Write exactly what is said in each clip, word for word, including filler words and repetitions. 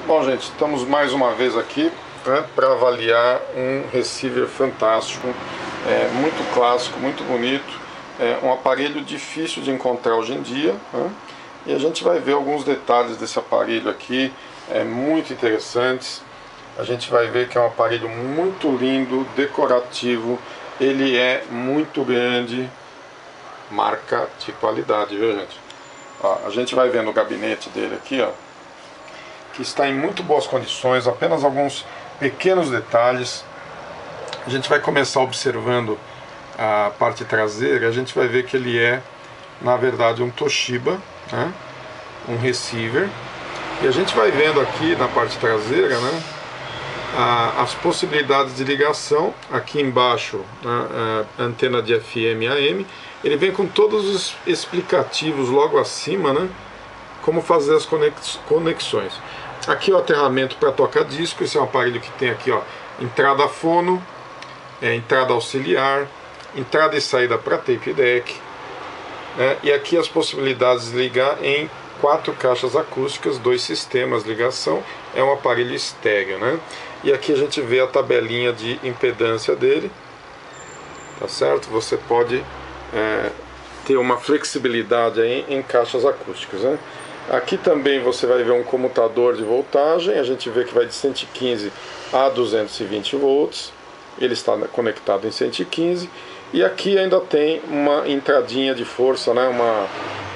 Bom, gente, estamos mais uma vez aqui, né, para avaliar um receiver fantástico, é, muito clássico, muito bonito, é um aparelho difícil de encontrar hoje em dia, né, e a gente vai ver alguns detalhes desse aparelho aqui, é, muito interessantes. A gente vai ver que é um aparelho muito lindo, decorativo, ele é muito grande, marca de qualidade, viu, gente? Ó, a gente vai ver no gabinete dele aqui, ó, que está em muito boas condições, apenas alguns pequenos detalhes. A gente vai começar observando a parte traseira, a gente vai ver que ele é, na verdade, um Toshiba, né? Um receiver. E a gente vai vendo aqui na parte traseira, né, a, as possibilidades de ligação. Aqui embaixo, né, a antena de F M e A M. Ele vem com todos os explicativos logo acima, né, como fazer as conexões. Aqui o aterramento para toca-disco. Esse é um aparelho que tem aqui, ó, entrada fono, é, entrada auxiliar, entrada e saída para tape deck, né, e aqui as possibilidades de ligar em quatro caixas acústicas, dois sistemas de ligação. É um aparelho estéreo, né? E aqui a gente vê a tabelinha de impedância dele, tá certo? Você pode é, ter uma flexibilidade aí em caixas acústicas, né? Aqui também você vai ver um comutador de voltagem. A gente vê que vai de cento e quinze a duzentos e vinte volts. Ele está conectado em cento e quinze. E aqui ainda tem uma entradinha de força, né? Uma,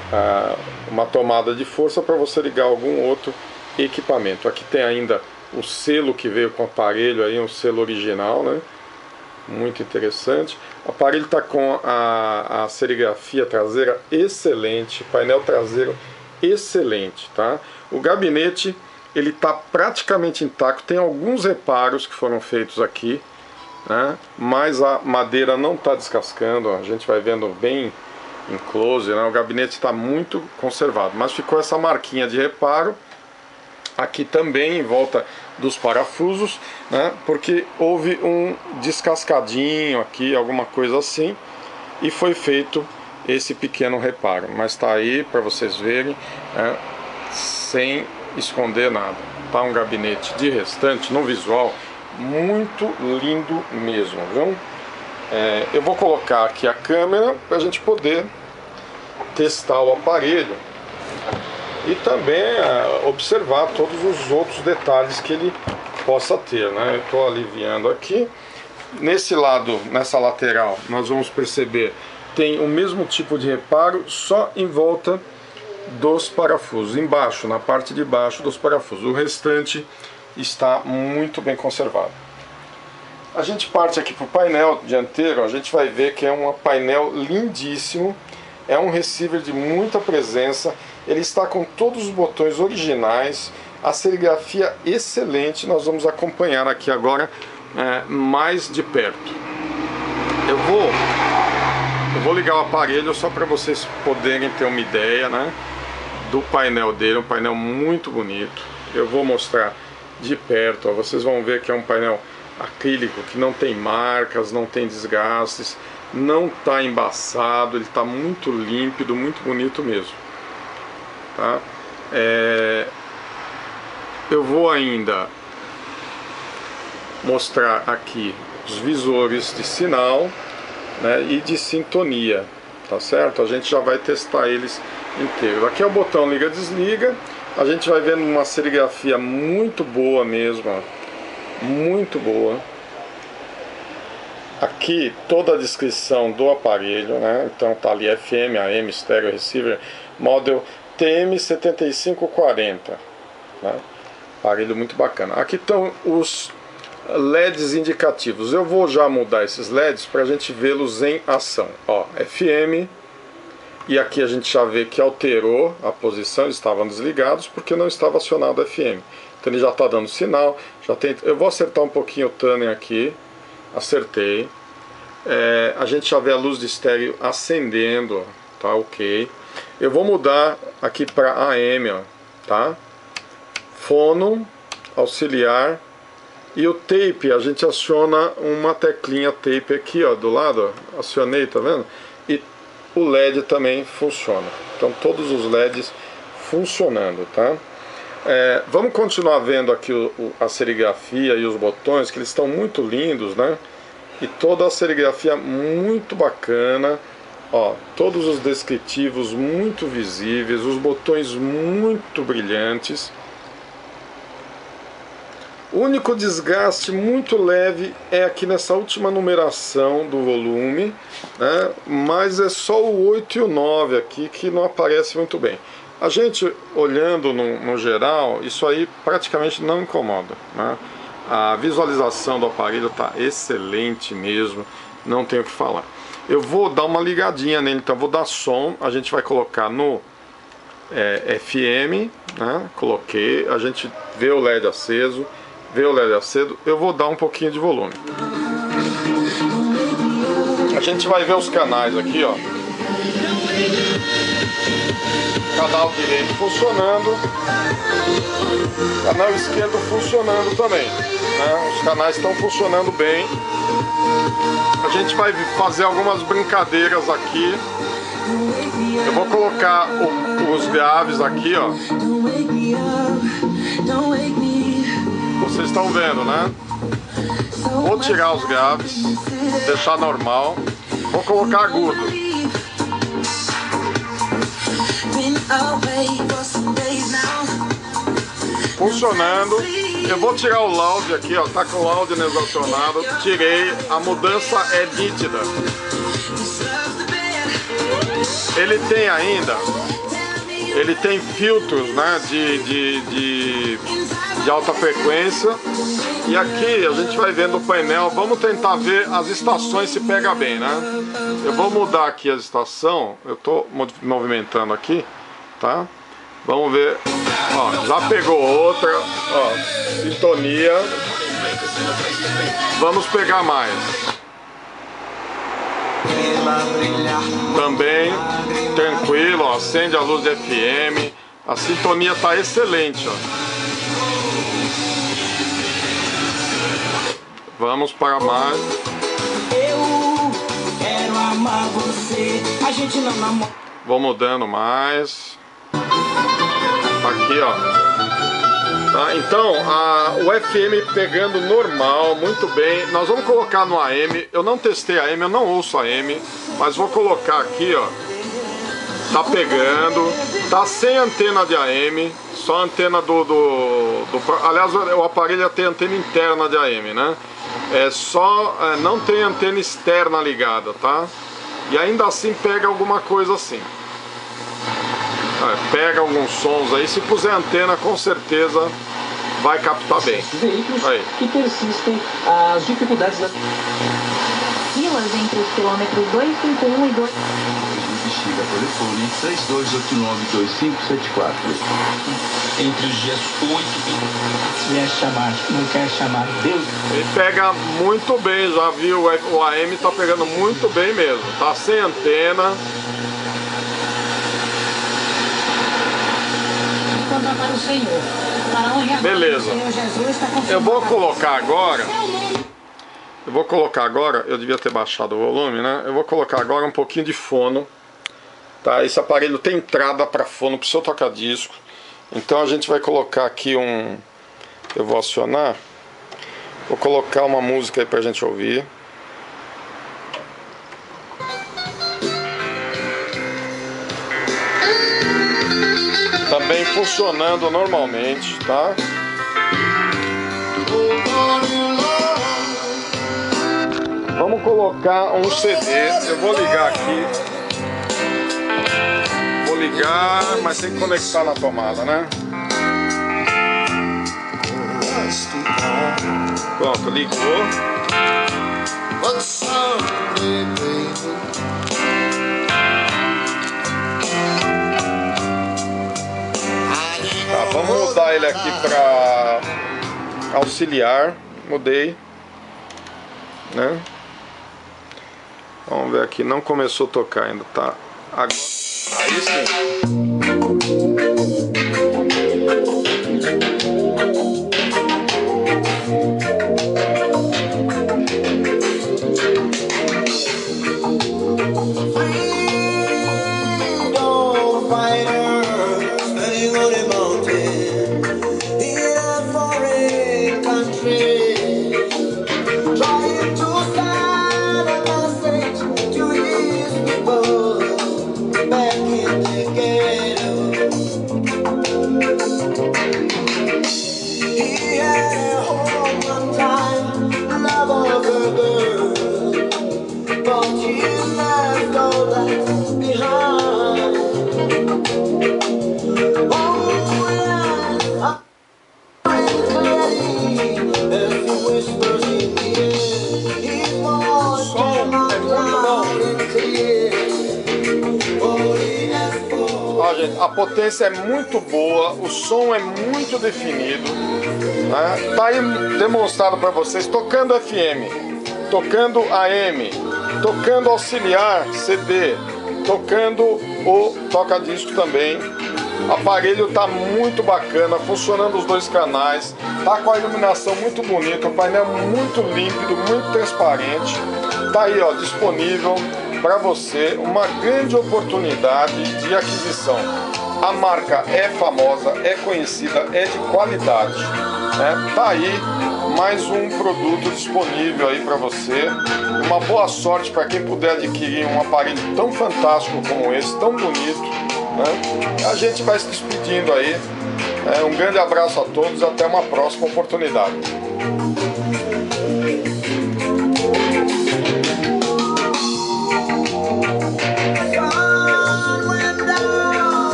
uma tomada de força para você ligar algum outro equipamento. Aqui tem ainda o selo que veio com o aparelho, aí, um selo original, né? Muito interessante. O aparelho está com a, a serigrafia traseira excelente, painel traseiro excelente, tá? O gabinete ele está praticamente intacto, tem alguns reparos que foram feitos aqui, né? Mas a madeira não está descascando, ó. A gente vai vendo bem em close, né? O gabinete está muito conservado, mas ficou essa marquinha de reparo aqui também em volta dos parafusos, né? Porque houve um descascadinho aqui, alguma coisa assim, e foi feito esse pequeno reparo, mas está aí para vocês verem, né, sem esconder nada. Tá um gabinete de restante no visual muito lindo mesmo, viu? É, eu vou colocar aqui a câmera para a gente poder testar o aparelho e também é, observar todos os outros detalhes que ele possa ter, né? Eu estou aliviando aqui. Nesse lado, nessa lateral, nós vamos perceber tem o mesmo tipo de reparo, só em volta dos parafusos, embaixo, na parte de baixo dos parafusos. O restante está muito bem conservado. A gente parte aqui para o painel dianteiro. A gente vai ver que é um painel lindíssimo, é um receiver de muita presença, ele está com todos os botões originais, a serigrafia excelente. Nós vamos acompanhar aqui agora é, mais de perto. Eu vou Eu vou ligar o aparelho só para vocês poderem ter uma ideia, né, do painel dele. Um painel muito bonito. Eu vou mostrar de perto, ó. Vocês vão ver que é um painel acrílico que não tem marcas, não tem desgastes, não está embaçado, ele está muito límpido, muito bonito mesmo, tá? É... Eu vou ainda mostrar aqui os visores de sinal, né, e de sintonia, tá certo? A gente já vai testar eles inteiros. Aqui é o botão liga-desliga. A gente vai vendo uma serigrafia muito boa mesmo, ó. Muito boa. Aqui toda a descrição do aparelho, né? Então tá ali F M, A M, Stereo Receiver, Model T M setenta e cinco quarenta, né? Aparelho muito bacana. Aqui estão os L E Ds indicativos. Eu vou já mudar esses L E Ds para a gente vê-los em ação. Ó, F M, e aqui a gente já vê que alterou a posição, eles estavam desligados porque não estava acionado F M. Então ele já está dando sinal. Já tem... Eu vou acertar um pouquinho o tuning aqui. Acertei. É, a gente já vê a luz de estéreo acendendo, tá ok. Eu vou mudar aqui para A M, ó, tá? Fono, auxiliar. E o tape, a gente aciona uma teclinha tape aqui, ó, do lado, ó. Acionei, tá vendo? E o L E D também funciona. Então todos os L E Ds funcionando, tá? É, vamos continuar vendo aqui o, o, a serigrafia e os botões, que eles estão muito lindos, né? E toda a serigrafia muito bacana. Ó, todos os descritivos muito visíveis, os botões muito brilhantes. O único desgaste muito leve é aqui nessa última numeração do volume, né? Mas é só o oito e o nove aqui que não aparece muito bem. A gente olhando no, no geral, isso aí praticamente não incomoda, né? A visualização do aparelho está excelente mesmo, não tenho o que falar. Eu vou dar uma ligadinha nele, então vou dar som, a gente vai colocar no é, F M, né? Coloquei, a gente vê o L E D aceso, vê o L E D aceso, eu vou dar um pouquinho de volume. A gente vai ver os canais aqui, ó. Canal direito funcionando, canal esquerdo funcionando também, né? Os canais estão funcionando bem. A gente vai fazer algumas brincadeiras aqui. Eu vou colocar o, os graves aqui, ó. Vocês estão vendo, né? Vou tirar os graves, deixar normal. Vou colocar agudo. Funcionando. Eu vou tirar o loud aqui, ó. Tá com o loud exacionado. Tirei. A mudança é nítida. Ele tem ainda. Ele tem filtros, né? De, de, de, de alta frequência. E aqui a gente vai vendo o painel. Vamos tentar ver as estações se pega bem, né? Eu vou mudar aqui a estação. Eu tô movimentando aqui, tá? Vamos ver. Ó, já pegou outra. Ó, sintonia. Vamos pegar mais. Também tranquilo, ó, acende a luz de F M. A sintonia tá excelente, ó. Vamos para mais. Eu quero amar você. A gente não namora. Vou mudando mais. Aqui, ó. Tá, então, a, o F M pegando normal, muito bem. Nós vamos colocar no A M. Eu não testei A M, eu não ouço A M, mas vou colocar aqui, ó. Tá pegando. Tá sem antena de A M, só antena do, do, do... Aliás, o aparelho tem antena interna de A M, né? É só... É, não tem antena externa ligada, tá? E ainda assim pega alguma coisa assim. É, pega alguns sons aí. Se puser antena, com certeza vai captar bem. Veículos aí. Que persistem as dificuldades da... Filas entre os quilômetros duzentos e cinquenta e um e dois. Bexiga, telefone três dois oito nove, dois cinco sete quatro. Entre os dias oito e... Se é chamar, não quer chamar Deus. Ele pega muito bem, já viu? O A M tá pegando muito bem mesmo. Tá sem antena. Para o Senhor. Para honrar Beleza. o Senhor Jesus está confirmado. Eu vou colocar agora. Eu vou colocar agora. Eu devia ter baixado o volume, né? Eu vou colocar agora um pouquinho de fono. Tá? Esse aparelho tem entrada para fono, para o seu toca-disco. Então a gente vai colocar aqui um. Eu vou acionar. Vou colocar uma música aí pra gente ouvir. Também funcionando normalmente, tá? Vamos colocar um C D. Eu vou ligar aqui. Vou ligar, mas tem que conectar na tomada, né? Pronto, ligou. Tá, vamos mudar ele aqui para auxiliar. Mudei, né? Vamos ver aqui, não começou a tocar ainda, tá? Agora, aí sim. potência é muito boa, o som é muito definido, né? Tá aí demonstrado para vocês, tocando F M, tocando A M, tocando auxiliar C D, tocando o toca-disco também. O aparelho tá muito bacana, funcionando os dois canais, tá com a iluminação muito bonita, o painel muito límpido, muito transparente. Tá aí, ó, disponível para você, uma grande oportunidade de aquisição. A marca é famosa, é conhecida, é de qualidade, né? Tá aí mais um produto disponível aí para você. Uma boa sorte para quem puder adquirir um aparelho tão fantástico como esse, tão bonito, né? A gente vai se despedindo aí. É, um grande abraço a todos, até uma próxima oportunidade.